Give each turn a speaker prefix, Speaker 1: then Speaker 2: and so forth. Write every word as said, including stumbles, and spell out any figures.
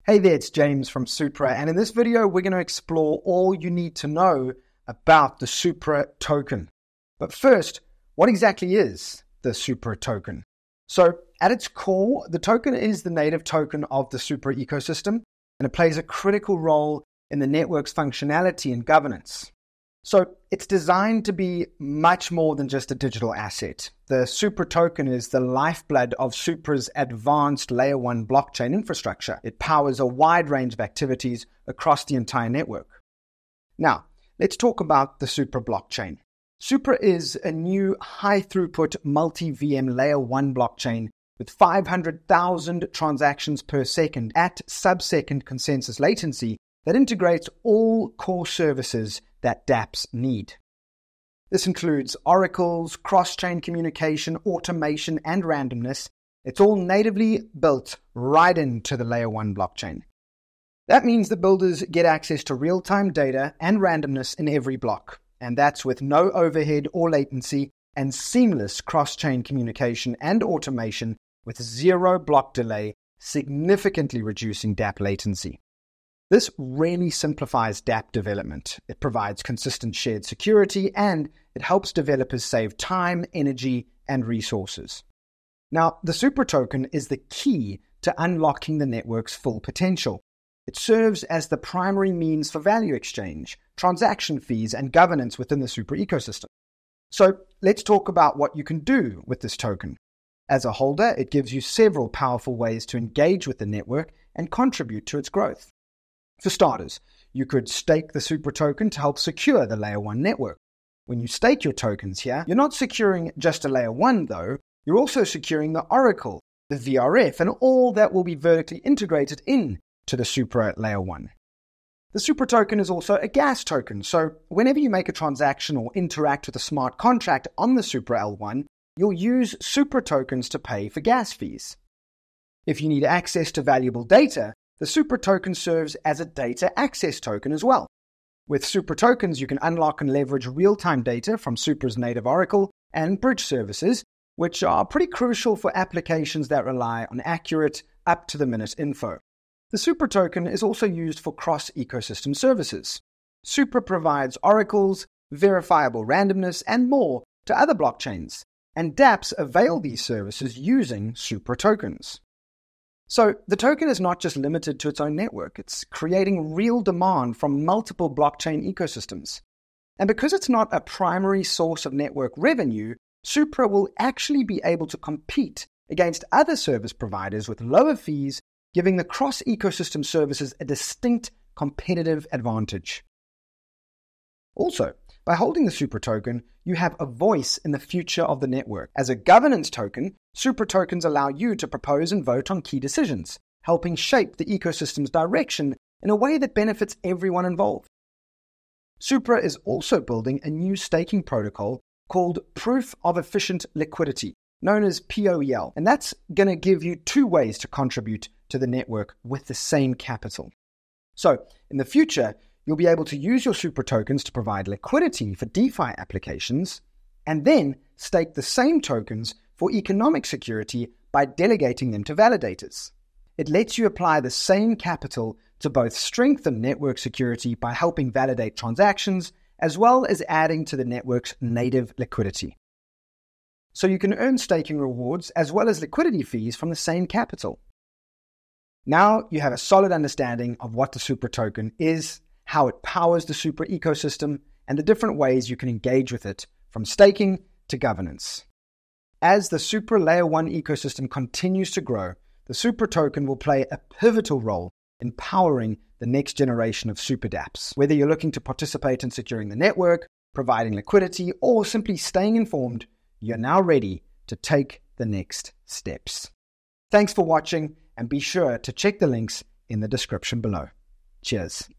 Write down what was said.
Speaker 1: Hey there, it's James from Supra, and in this video we're going to explore all you need to know about the Supra token. But first, what exactly is the Supra token? So at its core, the token is the native token of the Supra ecosystem, and it plays a critical role in the network's functionality and governance. So it's designed to be much more than just a digital asset. The Supra token is the lifeblood of Supra's advanced layer one blockchain infrastructure. It powers a wide range of activities across the entire network. Now, let's talk about the Supra blockchain. Supra is a new high-throughput multi-V M layer one blockchain with five hundred thousand transactions per second at sub-second consensus latency that integrates all core services that dApps need. This includes oracles, cross-chain communication, automation, and randomness. It's all natively built right into the layer one blockchain. That means that builders get access to real-time data and randomness in every block, and that's with no overhead or latency and seamless cross-chain communication and automation with zero block delay, significantly reducing dApp latency. This really simplifies dApp development. It provides consistent shared security, and it helps developers save time, energy, and resources. Now, the Supra token is the key to unlocking the network's full potential. It serves as the primary means for value exchange, transaction fees, and governance within the Supra ecosystem. So let's talk about what you can do with this token. As a holder, it gives you several powerful ways to engage with the network and contribute to its growth. For starters, you could stake the Supra token to help secure the layer one network. When you stake your tokens here, you're not securing just a layer one though, you're also securing the oracle, the V R F, and all that will be vertically integrated in to the Supra layer one. The Supra token is also a gas token, so whenever you make a transaction or interact with a smart contract on the Supra L one, you'll use Supra tokens to pay for gas fees. If you need access to valuable data, the Supra token serves as a data access token as well. With Supra tokens, you can unlock and leverage real-time data from Supra's native oracle and bridge services, which are pretty crucial for applications that rely on accurate, up-to-the-minute info. The Supra token is also used for cross-ecosystem services. Supra provides oracles, verifiable randomness, and more to other blockchains, and dApps avail these services using Supra tokens. So the token is not just limited to its own network, it's creating real demand from multiple blockchain ecosystems. And because it's not a primary source of network revenue, Supra will actually be able to compete against other service providers with lower fees, giving the cross-ecosystem services a distinct competitive advantage. Also, by holding the Supra token, you have a voice in the future of the network. As a governance token, Supra tokens allow you to propose and vote on key decisions, helping shape the ecosystem's direction in a way that benefits everyone involved. Supra is also building a new staking protocol called Proof of Efficient Liquidity, known as P O E L, and that's going to give you two ways to contribute to the network with the same capital. So, in the future, you'll be able to use your Supra tokens to provide liquidity for DeFi applications, and then stake the same tokens for economic security by delegating them to validators. It lets you apply the same capital to both strengthen network security by helping validate transactions, as well as adding to the network's native liquidity. So you can earn staking rewards as well as liquidity fees from the same capital. Now you have a solid understanding of what the Supra token is, how it powers the Supra ecosystem, and the different ways you can engage with it, from staking to governance. As the Supra Layer one ecosystem continues to grow, the Supra token will play a pivotal role in powering the next generation of Super dApps. Whether you're looking to participate in securing the network, providing liquidity, or simply staying informed, you're now ready to take the next steps. Thanks for watching, and be sure to check the links in the description below. Cheers.